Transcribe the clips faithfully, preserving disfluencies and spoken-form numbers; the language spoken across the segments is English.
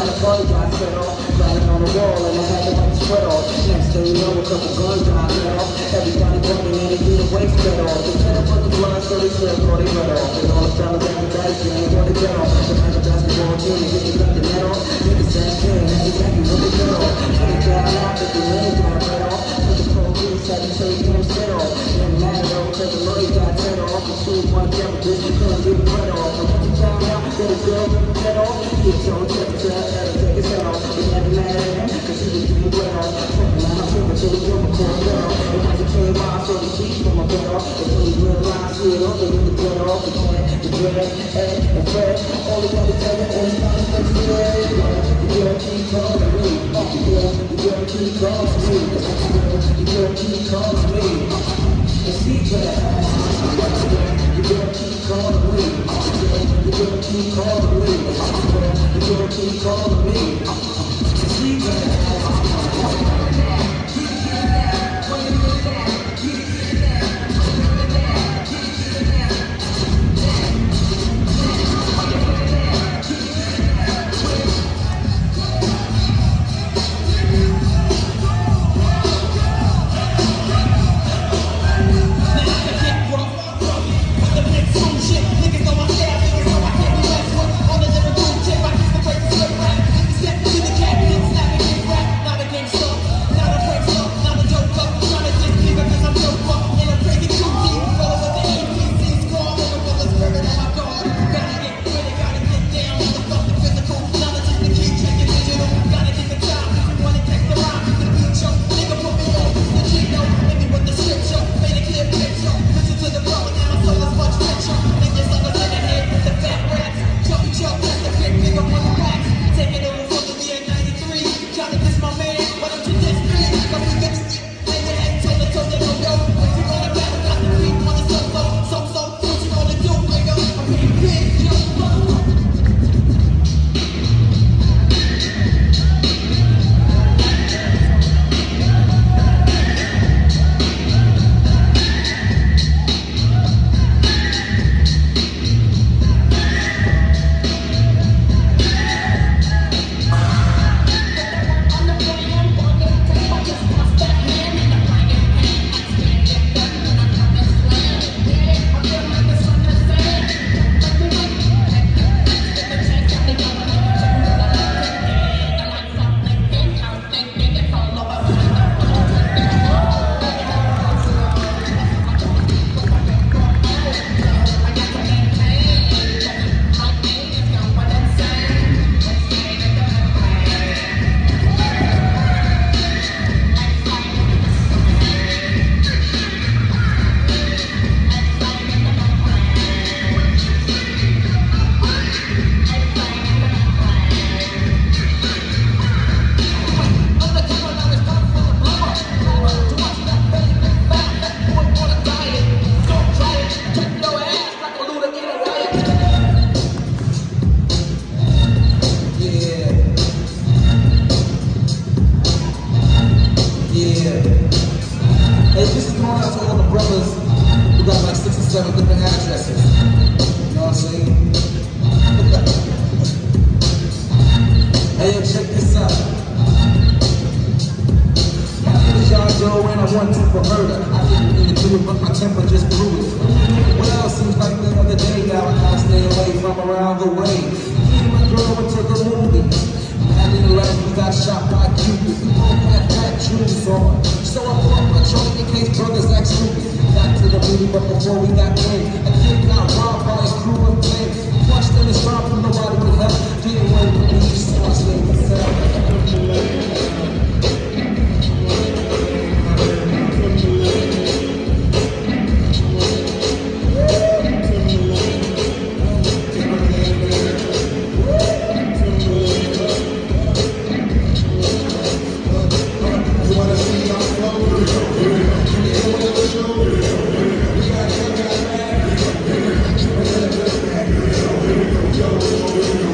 Now the party got set off, grinding on the wall, and I had to wipe the sweat off. Next thing you know, a couple guns got set off. Everybody bumping in and get the waist cut off. The tenor put the blood, so they said, "Party cut off." And all the fellas at the dice game want to get off. The like a basketball team, and get the gun to net off. Get the same thing, that's exactly what they cut off. So they got out, but the lane got cut off. Put the police had to say you can't set off. Didn't matter though, because the lawyer got set off. The two one jump, bitch, you couldn't get cut off. And once you found out that a girl couldn't set off, get your temperature, that'll take his head off. It never mattered to him, cause he was getting wet off. Fucking out my finger till the girl was called cut off. And once it came out, I saw the sheets from my bed off. And when he realized he had opened with the cut off. The cat, the dread, Ed, and Fred, all the other tell and it's not the next day. The girl keep calling me, the girl, the girl keep calling me, the girl keep calling me. The secret, the girl keep calling me, the girl keep calling me, the girl keep calling me. The secret. seven different addresses. You know what I'm saying? Hey, yo, check this out. My name is Y'all Joe and I want to for murder. I didn't mean to do it, but my temper just blew it. Well, seems like the other day now I gotta stay away from around the way. Me and my girl went to the movies. I didn't let we got shot by Cupid. We both had fat shoes on. So I bought my trunk in case brothers act stupid. Got to the movie, but before we got in, a kid got robbed by his crew and things. Flushed in his mouth and nobody could help. Didn't wait for me, so I stayed myself. Yo,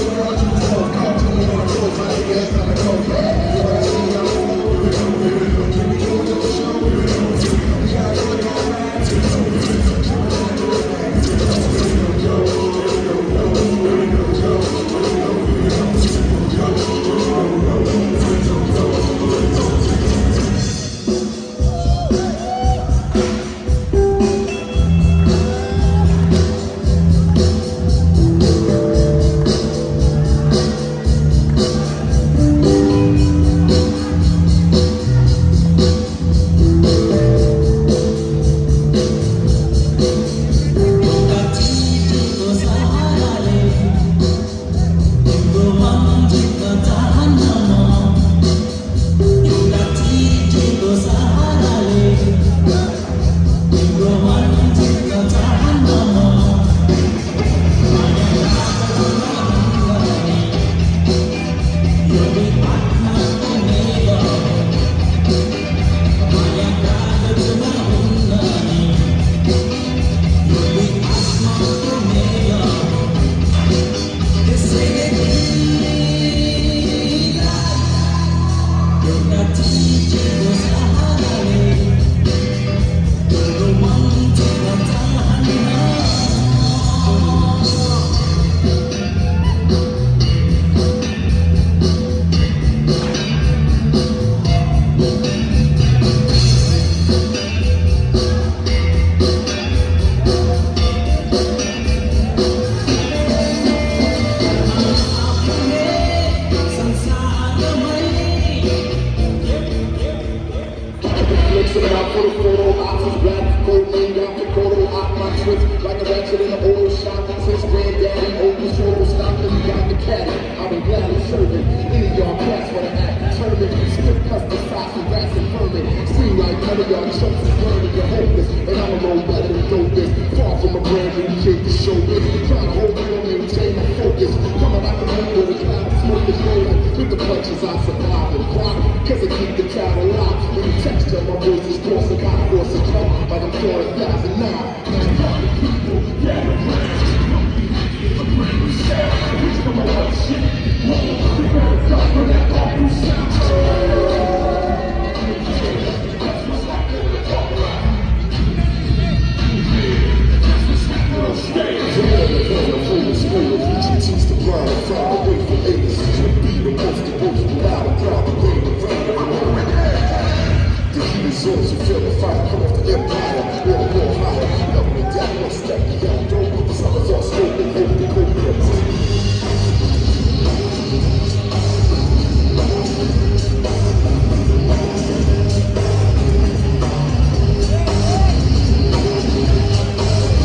Like a ratchet in an oil shop, since granddaddy open shoulder stock and got the caddy. I've been gladly serving any of y'all cats for the act determined. Split custom sauce and rats and vermin. Scream like none of y'all chumps is burning, you're hopeless. And I'm a roll better than dope this. Far from a brand new kid to show this. Trying to hold you and maintain my focus. Coming like a moon with a cloud of smoke is rolling. With the punches I survive and block. Cause I keep the crowd alive. When you texture, my voice is coarse and kind of force a jump. Like I'm throwing a thousand nine.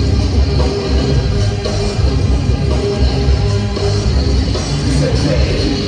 Hey!